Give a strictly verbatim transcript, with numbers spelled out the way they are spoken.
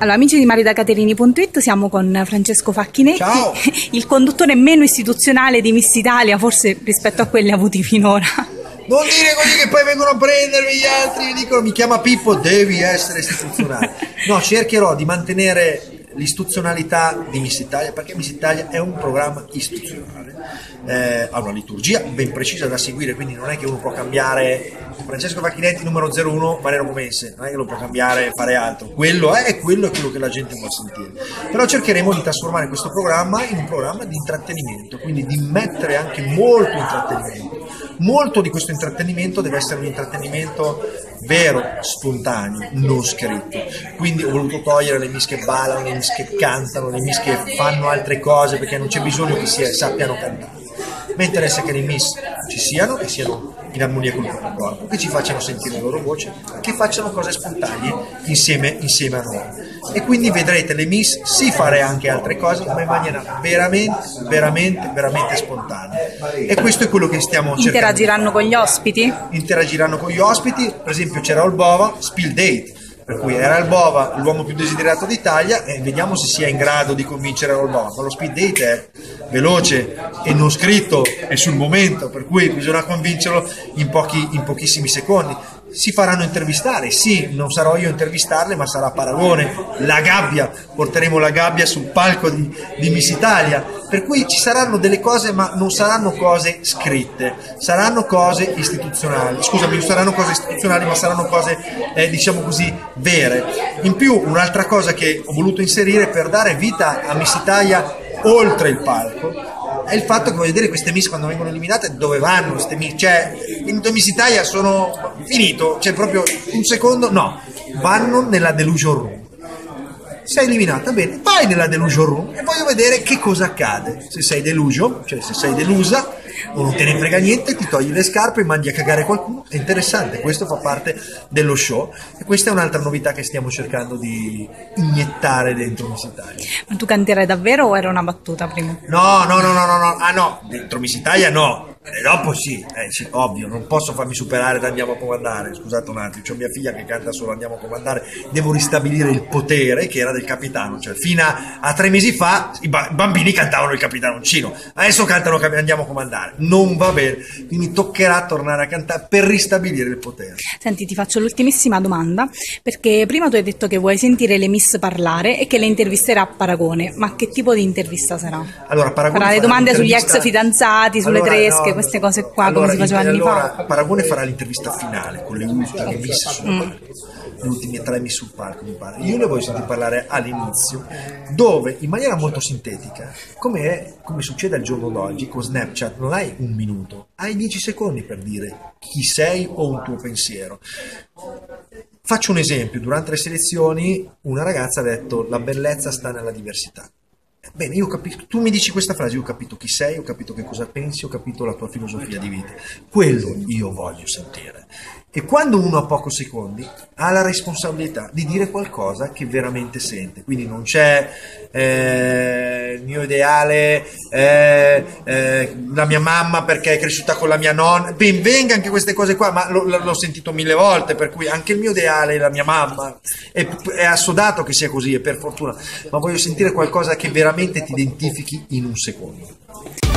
Allora, amici di maridacaterini punto it, siamo con Francesco Facchinetti. Ciao. Il conduttore meno istituzionale di Miss Italia, forse rispetto a quelli avuti finora. Non dire così che poi vengono a prendermi gli altri e dicono mi chiama Pippo, devi essere istituzionale. No, cercherò di mantenere l'istituzionalità di Miss Italia, perché Miss Italia è un programma istituzionale, eh, ha una liturgia ben precisa da seguire, quindi non è che uno può cambiare Francesco Facchinetti numero zero uno Mariano Comense, non è che lo può cambiare e fare altro, quello è quello è quello che la gente vuole sentire. Però cercheremo di trasformare questo programma in un programma di intrattenimento, quindi di mettere anche molto intrattenimento. Molto di questo intrattenimento deve essere un intrattenimento vero, spontaneo, non scritto. Quindi ho voluto togliere le miss che ballano, le miss che cantano, le miss che fanno altre cose, perché non c'è bisogno che si sappiano cantare. Mi interessa che le miss ci siano e siano in armonia con il proprio corpo, che ci facciano sentire la loro voce, che facciano cose spontanee insieme, insieme a noi. E quindi vedrete le miss sì fare anche altre cose, ma in maniera veramente, veramente, veramente spontanea. E questo è quello che stiamo cercando. Interagiranno con gli ospiti? Interagiranno con gli ospiti, per esempio c'era Olbova, Spill Date, per cui era Olbova l'uomo più desiderato d'Italia e vediamo se sia in grado di convincere Olbova. Ma lo speed date è veloce e non scritto e sul momento, per cui bisogna convincerlo in, pochi, in pochissimi secondi. Si faranno intervistare, sì, non sarò io a intervistarle, ma sarà Paragone, la gabbia, porteremo la gabbia sul palco di, di Miss Italia, per cui ci saranno delle cose, ma non saranno cose scritte, saranno cose istituzionali, scusami, non saranno cose istituzionali, ma saranno cose, eh, diciamo così, vere. In più, un'altra cosa che ho voluto inserire per dare vita a Miss Italia oltre il palco, è il fatto che voglio vedere queste miss quando vengono eliminate dove vanno queste miss, cioè in Miss Italia sono finito, cioè proprio un secondo, no, vanno nella delusion room. Sei eliminata, bene, vai nella delusion room e voglio vedere che cosa accade. Se sei deluso, cioè se sei delusa o non te ne frega niente, ti togli le scarpe e mandi a cagare qualcuno, è interessante, questo fa parte dello show e questa è un'altra novità che stiamo cercando di iniettare dentro Miss Italia. Ma tu canterai davvero o era una battuta prima? No, no, no, no, no, no. Ah no, dentro Miss Italia no. E dopo sì, eh, sì, ovvio, non posso farmi superare da Andiamo a comandare, scusate un attimo, c'ho mia figlia che canta solo Andiamo a comandare, devo ristabilire il potere che era del capitano, cioè fino a, a tre mesi fa i ba- bambini cantavano il capitanoncino, adesso cantano Andiamo a comandare, non va bene, quindi toccherà tornare a cantare per ristabilire il potere. Senti, ti faccio l'ultimissima domanda, perché prima tu hai detto che vuoi sentire le miss parlare e che le intervisterà Paragone, ma che tipo di intervista sarà? Allora, Paragone farà le farà domande sugli ex fidanzati, sulle allora, tresche, no, queste cose qua, allora, come si faceva anni allora, fa. Paragone farà l'intervista finale con le ultime miss sul Mm. palco, le ultime tre miss sul palco, mi pare. Io le voglio sentire parlare all'inizio, dove in maniera molto sintetica, come, è, come succede al giorno d'oggi con Snapchat, non hai un minuto, hai dieci secondi per dire chi sei o un tuo pensiero. Faccio un esempio: durante le selezioni una ragazza ha detto la bellezza sta nella diversità. Bene, io capisco, tu mi dici questa frase, io ho capito chi sei, ho capito che cosa pensi, ho capito la tua filosofia di vita. Quello io voglio sentire. E quando uno ha pochi secondi ha la responsabilità di dire qualcosa che veramente sente. Quindi non c'è eh, il mio ideale, eh, eh, la mia mamma perché è cresciuta con la mia nonna. Ben venga anche queste cose qua, ma lo, l'ho sentito mille volte, per cui anche il mio ideale è la mia mamma. È, è assodato che sia così, e per fortuna, ma voglio sentire qualcosa che veramente ti identifichi in un secondo.